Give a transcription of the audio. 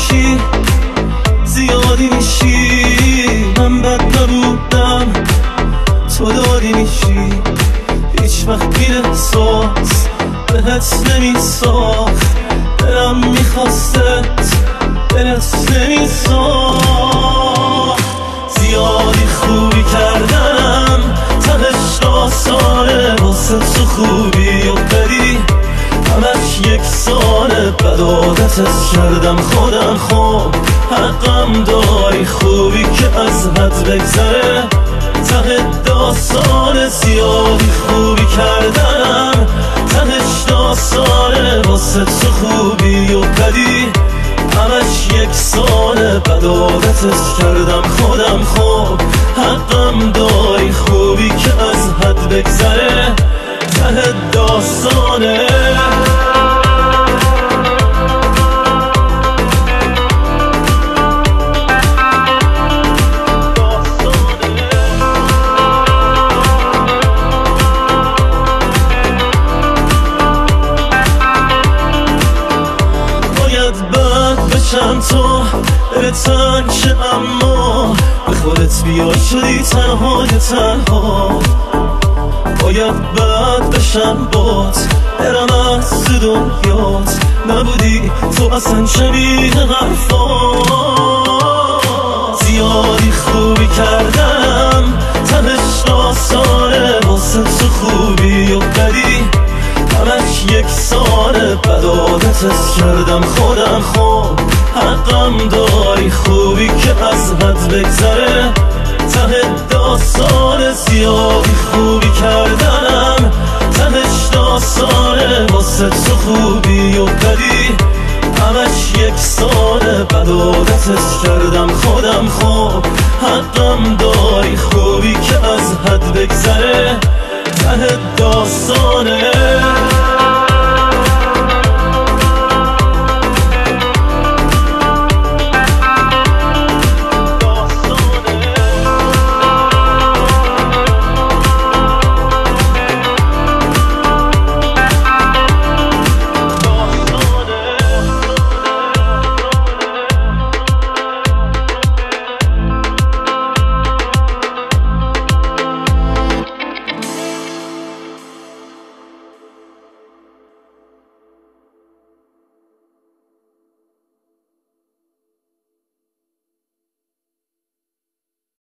میشی، زیادی میشی. من بد نبودم، تو داری میشی. هیچ وقت بی احساس بهت نمیساخت، دلم میخواستت دلت نمیساخت. زیادی خوبی کردم، تهش آسانه واسه تو خوبی و بدی همش یک ساله. بد عادتت کردم خودم، خب حقم داری خوبی که از حد بگذره ته داستانه. زیادی خوبی کردم، تهش داستانه واسه تو خوبی و بدی همش یک ساله. بد عادتت کردم خودم، خب حقم داری خوبی که از حد بگذره ته داستانه. بشم تو به تنگ شه، اما به خودت بیای شدی تنهای تنها. باید بد بشم بات، برم از دنیات، نبودی تو اصلا شبیه حرفات. زیادی خوبی کردم، تهش آسانه واسه تو خوبی و بدی همش یک ساله. بد عادتت کردم خودم، خب حقم داری خوبی که از حد بگذره ته داستانه. زیادی خوبی کردم، تهش داستانه واسه تو خوبی و بدی همش یک ساله. بد عادتت کردم خودم، خب حقم داری خوبی که از حد بگذره ته داستانه.